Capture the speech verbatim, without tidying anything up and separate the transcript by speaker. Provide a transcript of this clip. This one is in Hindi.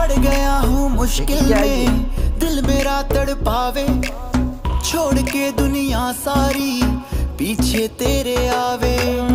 Speaker 1: पड़ गया हूँ मुश्किल में, दिल मेरा तड़पावे, छोड़ के दुनिया सारी पीछे तेरे आवे।